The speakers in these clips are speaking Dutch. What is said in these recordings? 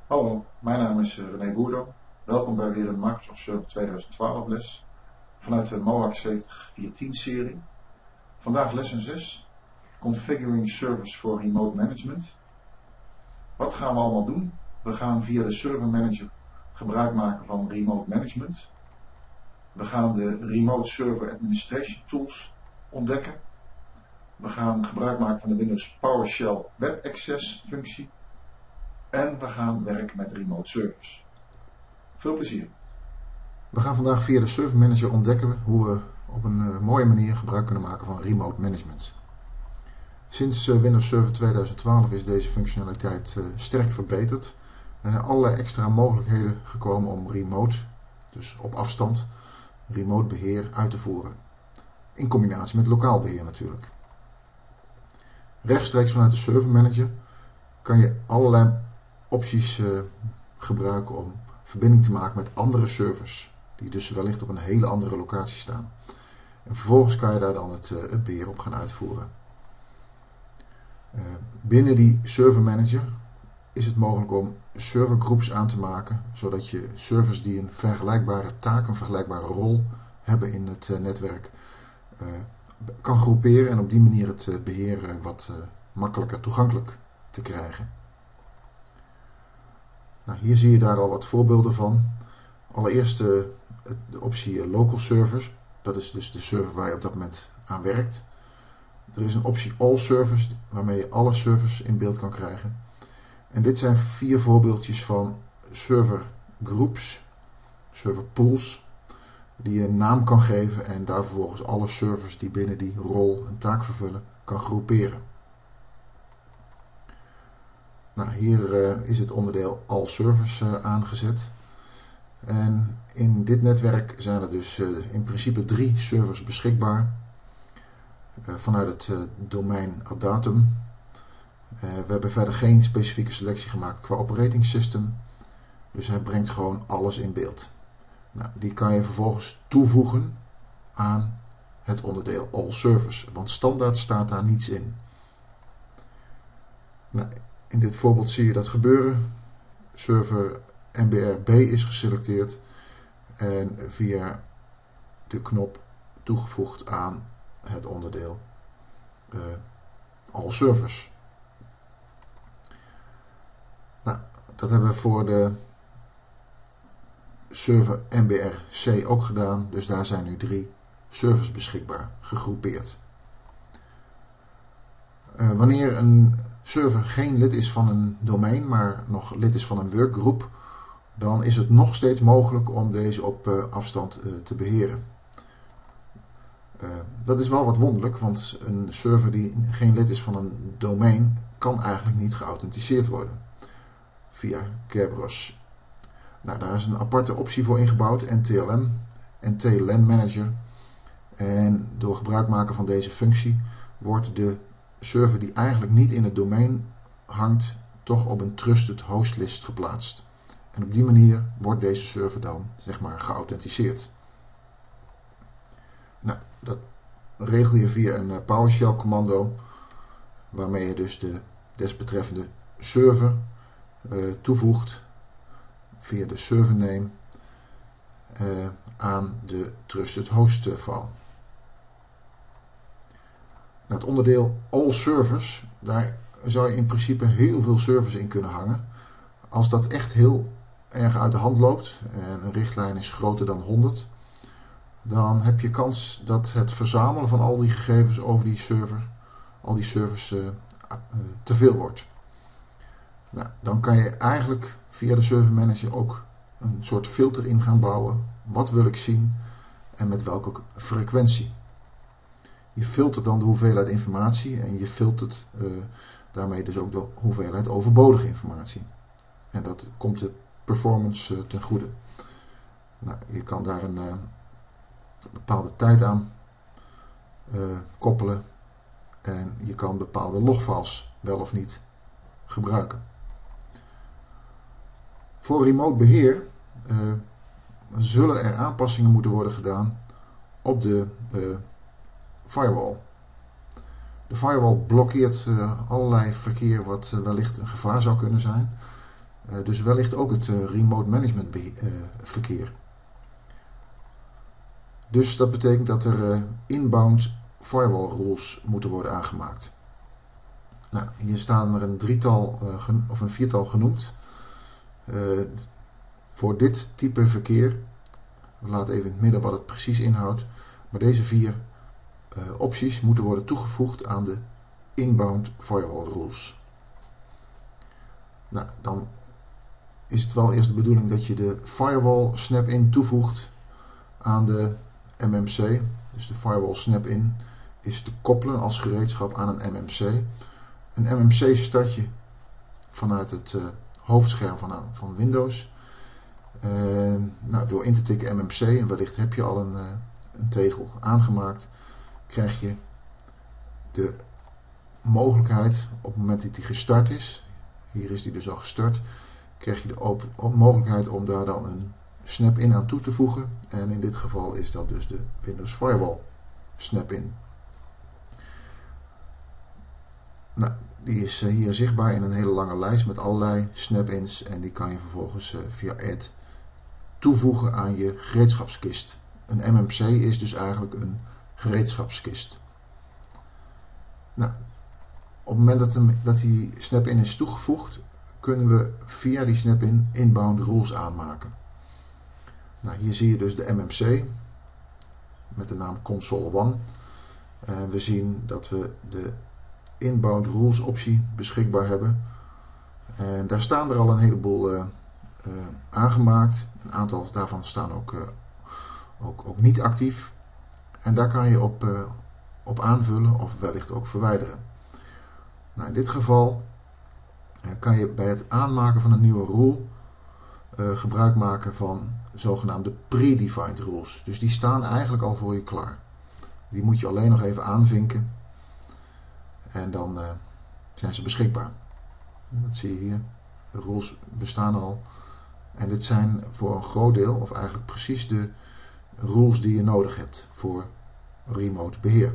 Hallo, mijn naam is René Boerdo. Welkom bij weer een Microsoft Server 2012 les vanuit de MOAC 70.4.10 serie. Vandaag lesson 6, Configuring Servers for Remote Management. Wat gaan we allemaal doen? We gaan via de Server Manager gebruik maken van Remote Management. We gaan de Remote Server Administration Tools ontdekken. We gaan gebruik maken van de Windows PowerShell Web Access functie. En we gaan werken met remote servers. Veel plezier. We gaan vandaag via de Server Manager ontdekken hoe we op een mooie manier gebruik kunnen maken van remote management. Sinds Windows Server 2012 is deze functionaliteit sterk verbeterd. Er zijn allerlei extra mogelijkheden gekomen om remote, dus op afstand, remote beheer uit te voeren. In combinatie met lokaal beheer natuurlijk. Rechtstreeks vanuit de Server Manager kan je allerlei opties gebruiken om verbinding te maken met andere servers, die dus wellicht op een hele andere locatie staan. En vervolgens kan je daar dan het beheer op gaan uitvoeren. Binnen die Server Manager is het mogelijk om servergroups aan te maken, zodat je servers die een vergelijkbare taak, een vergelijkbare rol hebben in het netwerk, kan groeperen en op die manier het beheer wat makkelijker toegankelijk te krijgen. Nou, hier zie je daar al wat voorbeelden van. Allereerst de optie Local Servers. Dat is dus de server waar je op dat moment aan werkt. Er is een optie All Servers, waarmee je alle servers in beeld kan krijgen. En dit zijn 4 voorbeeldjes van server groups, server pools, die je een naam kan geven en daar vervolgens alle servers die binnen die rol een taak vervullen, kan groeperen. Nou, hier is het onderdeel All Servers aangezet. En in dit netwerk zijn er dus in principe 3 servers beschikbaar. Vanuit het domein adatum. We hebben verder geen specifieke selectie gemaakt qua operating system. Dus hij brengt gewoon alles in beeld. Nou, die kan je vervolgens toevoegen aan het onderdeel All Servers. Want standaard staat daar niets in. Nou, in dit voorbeeld zie je dat gebeuren. Server MBR-B is geselecteerd en via de knop toegevoegd aan het onderdeel All Servers. Nou, dat hebben we voor de server MBR-C ook gedaan, dus daar zijn nu 3 servers beschikbaar, gegroepeerd. Wanneer een server geen lid is van een domein, maar nog lid is van een workgroup, dan is het nog steeds mogelijk om deze op afstand te beheren. Dat is wel wat wonderlijk, want een server die geen lid is van een domein kan eigenlijk niet geauthenticeerd worden via Kerberos. Nou, daar is een aparte optie voor ingebouwd, NTLM, NT-LAN Manager. En door gebruik maken van deze functie wordt de server die eigenlijk niet in het domein hangt, toch op een trusted hostlist geplaatst. En op die manier wordt deze server dan, zeg maar, geauthenticeerd. Nou, dat regel je via een PowerShell commando, waarmee je dus de desbetreffende server toevoegt via de server name aan de trusted host file. Nou, het onderdeel All Servers, daar zou je in principe heel veel servers in kunnen hangen. Als dat echt heel erg uit de hand loopt en een richtlijn is groter dan 100, dan heb je kans dat het verzamelen van al die gegevens over die server, al die servers, te veel wordt. Nou, dan kan je eigenlijk via de Server Manager ook een soort filter in gaan bouwen. Wat wil ik zien en met welke frequentie. Je filtert dan de hoeveelheid informatie en je filtert daarmee dus ook de hoeveelheid overbodige informatie. En dat komt de performance ten goede. Nou, je kan daar een bepaalde tijd aan koppelen en je kan bepaalde logfiles wel of niet gebruiken. Voor remote beheer zullen er aanpassingen moeten worden gedaan op de firewall. De firewall blokkeert allerlei verkeer wat wellicht een gevaar zou kunnen zijn. Dus wellicht ook het remote management verkeer. Dus dat betekent dat er inbound firewall rules moeten worden aangemaakt. Nou, hier staan er een drietal of een viertal genoemd. Voor dit type verkeer, we laten even in het midden wat het precies inhoudt, maar deze 4 opties moeten worden toegevoegd aan de inbound firewall rules. Nou, dan is het wel eerst de bedoeling dat je de firewall snap-in toevoegt aan de MMC. Dus de firewall snap-in is te koppelen als gereedschap aan een MMC. Een MMC start je vanuit het hoofdscherm van Windows. Door in te tikken MMC, en wellicht heb je al een tegel aangemaakt, krijg je de mogelijkheid op het moment dat die gestart is, hier is die dus al gestart, krijg je de mogelijkheid om daar dan een snap-in aan toe te voegen. En in dit geval is dat dus de Windows Firewall snap-in. Nou, die is hier zichtbaar in een hele lange lijst met allerlei snap-ins en die kan je vervolgens via add toevoegen aan je gereedschapskist. Een MMC is dus eigenlijk een gereedschapskist. Nou, op het moment dat die snap-in is toegevoegd, kunnen we via die snap-in inbound rules aanmaken. Nou, hier zie je dus de MMC met de naam Console One. En we zien dat we de inbound rules optie beschikbaar hebben. En daar staan er al een heleboel aangemaakt. Een aantal daarvan staan ook niet actief. En daar kan je op aanvullen of wellicht ook verwijderen. Nou, in dit geval kan je bij het aanmaken van een nieuwe rule gebruik maken van zogenaamde predefined rules. Dus die staan eigenlijk al voor je klaar. Die moet je alleen nog even aanvinken en dan zijn ze beschikbaar. Dat zie je hier. De rules bestaan al. En dit zijn voor een groot deel, of eigenlijk precies de rules die je nodig hebt voor remote beheer.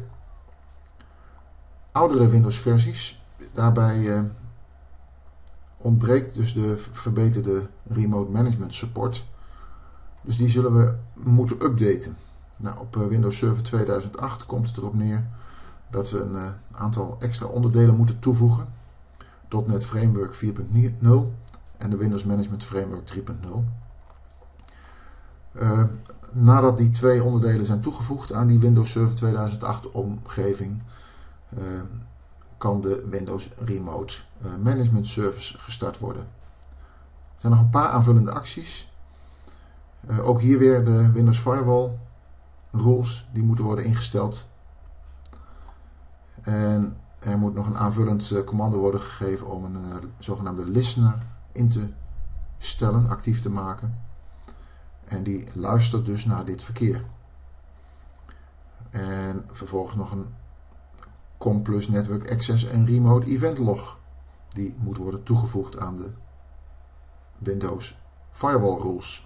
Oudere Windows versies, daarbij ontbreekt dus de verbeterde remote management support. Dus die zullen we moeten updaten. Nou, op Windows Server 2008 komt het erop neer dat we een aantal extra onderdelen moeten toevoegen. .NET Framework 4.0 en de Windows Management Framework 3.0. Nadat die 2 onderdelen zijn toegevoegd aan die Windows Server 2008 omgeving, kan de Windows Remote Management Service gestart worden. Er zijn nog een paar aanvullende acties. Ook hier weer de Windows Firewall rules, die moeten worden ingesteld. En er moet nog een aanvullend commando worden gegeven om een zogenaamde listener in te stellen, actief te maken. En die luistert dus naar dit verkeer. En vervolgens nog een COM plus Network Access en Remote Event Log. Die moet worden toegevoegd aan de Windows Firewall rules.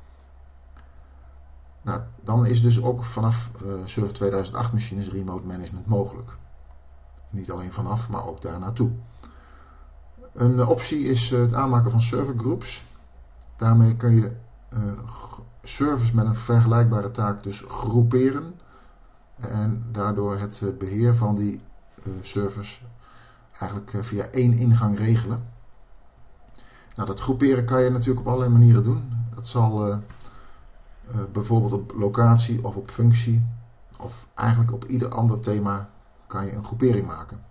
Nou, dan is dus ook vanaf Server 2008 machines remote management mogelijk. Niet alleen vanaf, maar ook daar naartoe. Een optie is het aanmaken van servergroups. Daarmee kun je servers met een vergelijkbare taak dus groeperen. En daardoor het beheer van die servers eigenlijk via één ingang regelen. Nou, dat groeperen kan je natuurlijk op allerlei manieren doen. Dat zal bijvoorbeeld op locatie of op functie of eigenlijk op ieder ander thema kan je een groepering maken.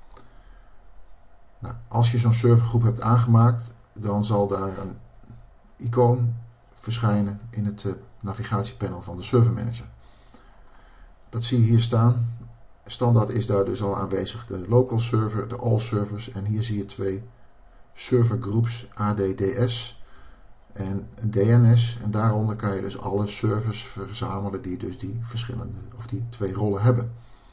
Nou, als je zo'n servergroep hebt aangemaakt, dan zal daar een icoon verschijnen in het navigatiepanel van de Server Manager. Dat zie je hier staan. Standaard is daar dus al aanwezig de local server, de all servers en hier zie je 2 servergroups ADDS en DNS en daaronder kan je dus alle servers verzamelen die dus die verschillende of die 2 rollen hebben.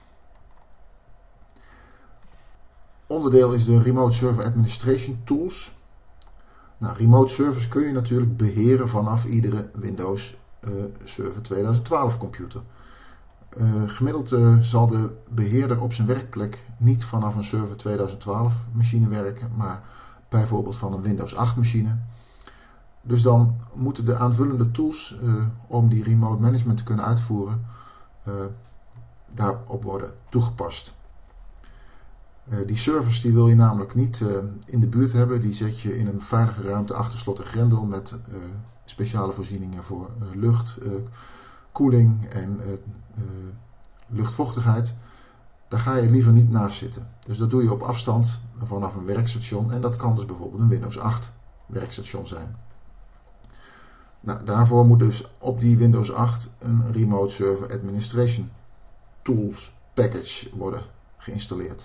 Onderdeel is de Remote Server Administration Tools. Nou, remote servers kun je natuurlijk beheren vanaf iedere Windows Server 2012 computer. Gemiddeld zal de beheerder op zijn werkplek niet vanaf een Server 2012 machine werken, maar bijvoorbeeld van een Windows 8 machine. Dus dan moeten de aanvullende tools om die remote management te kunnen uitvoeren daarop worden toegepast. Die servers die wil je namelijk niet in de buurt hebben. Die zet je in een veilige ruimte achter slot en grendel met speciale voorzieningen voor lucht, koeling en luchtvochtigheid. Daar ga je liever niet naast zitten. Dus dat doe je op afstand vanaf een werkstation. En dat kan dus bijvoorbeeld een Windows 8 werkstation zijn. Nou, daarvoor moet dus op die Windows 8 een Remote Server Administration Tools Package worden geïnstalleerd.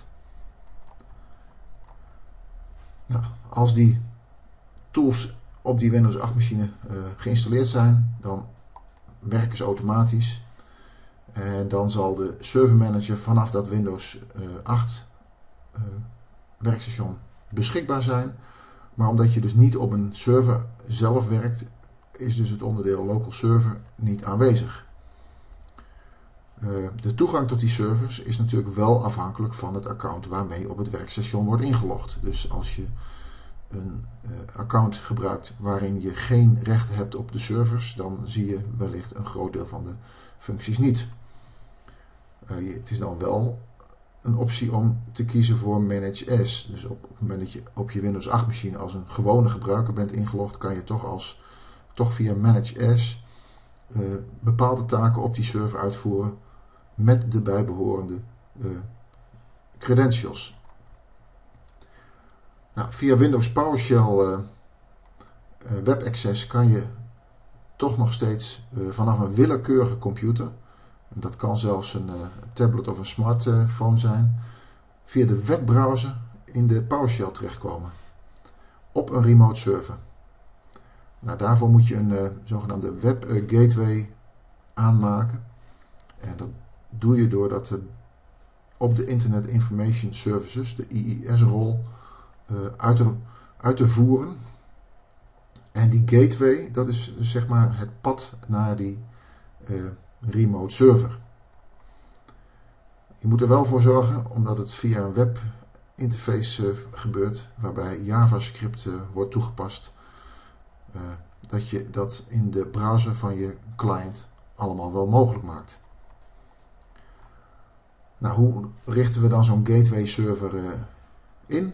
Nou, als die tools op die Windows 8 machine geïnstalleerd zijn, dan werken ze automatisch. En dan zal de Server Manager vanaf dat Windows 8 werkstation beschikbaar zijn. Maar omdat je dus niet op een server zelf werkt, is dus het onderdeel Local Server niet aanwezig. De toegang tot die servers is natuurlijk wel afhankelijk van het account waarmee op het werkstation wordt ingelogd. Dus als je een account gebruikt waarin je geen recht hebt op de servers, dan zie je wellicht een groot deel van de functies niet. Het is dan wel een optie om te kiezen voor Manage As. Dus op het moment dat je op je Windows 8 machine als een gewone gebruiker bent ingelogd, kan je toch via Manage As bepaalde taken op die server uitvoeren met de bijbehorende credentials. Nou, via Windows PowerShell Web Access kan je toch nog steeds vanaf een willekeurige computer, en dat kan zelfs een tablet of een smartphone zijn, via de webbrowser in de PowerShell terechtkomen op een remote server. Nou, daarvoor moet je een zogenaamde Web Gateway aanmaken. En dat doe je doordat op de Internet Information Services, de IIS-rol, uit te voeren. En die gateway, dat is zeg maar het pad naar die remote server. Je moet er wel voor zorgen, omdat het via een webinterface gebeurt, waarbij JavaScript wordt toegepast, dat je dat in de browser van je client allemaal wel mogelijk maakt. Nou, hoe richten we dan zo'n gateway server in?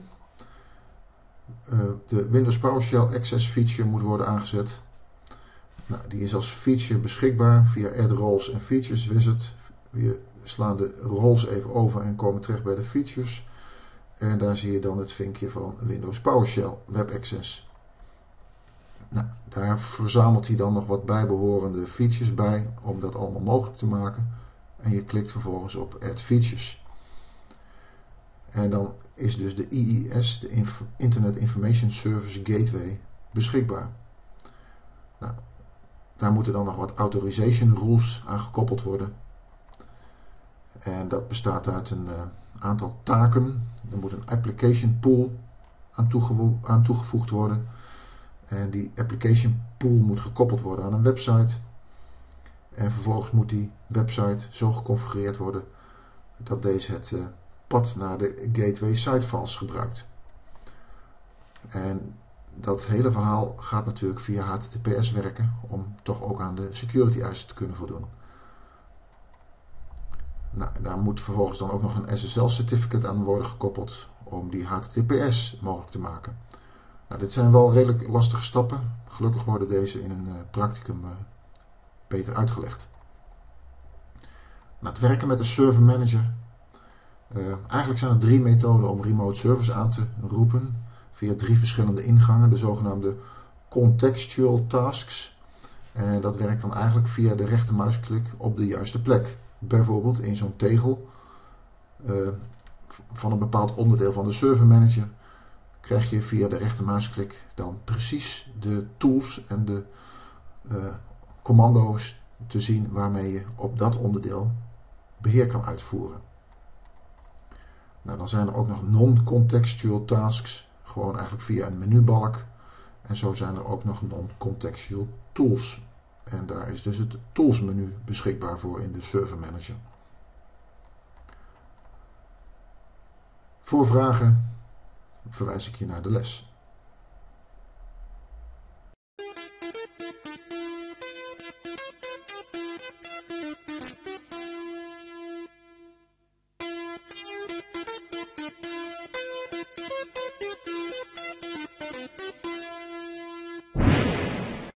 De Windows PowerShell Access feature moet worden aangezet. Nou, die is als feature beschikbaar via Add Roles and Features Wizard. We slaan de roles even over en komen terecht bij de features. En daar zie je dan het vinkje van Windows PowerShell Web Access. Nou, daar verzamelt hij dan nog wat bijbehorende features bij om dat allemaal mogelijk te maken. En je klikt vervolgens op Add Features. En dan is dus de IIS, de Internet Information Service Gateway, beschikbaar. Nou, daar moeten dan nog wat authorization rules aan gekoppeld worden. En dat bestaat uit een aantal taken. Er moet een application pool aan toegevoegd worden. En die application pool moet gekoppeld worden aan een website. En vervolgens moet die website zo geconfigureerd worden dat deze het pad naar de gateway sitefiles gebruikt. En dat hele verhaal gaat natuurlijk via HTTPS werken om toch ook aan de security eisen te kunnen voldoen. Nou, daar moet vervolgens dan ook nog een SSL certificate aan worden gekoppeld om die HTTPS mogelijk te maken. Nou, dit zijn wel redelijk lastige stappen. Gelukkig worden deze in een practicum beter uitgelegd. Nou, het werken met de Server Manager. Eigenlijk zijn er 3 methoden om remote servers aan te roepen. Via 3 verschillende ingangen. De zogenaamde contextual tasks. En dat werkt dan eigenlijk via de rechtermuisklik op de juiste plek. Bijvoorbeeld in zo'n tegel van een bepaald onderdeel van de Server Manager krijg je via de rechtermuisklik dan precies de tools en de commando's te zien waarmee je op dat onderdeel beheer kan uitvoeren. Nou, dan zijn er ook nog non-contextual tasks, gewoon eigenlijk via een menubalk. En zo zijn er ook nog non-contextual tools. En daar is dus het tools menu beschikbaar voor in de Server Manager. Voor vragen verwijs ik je naar de les.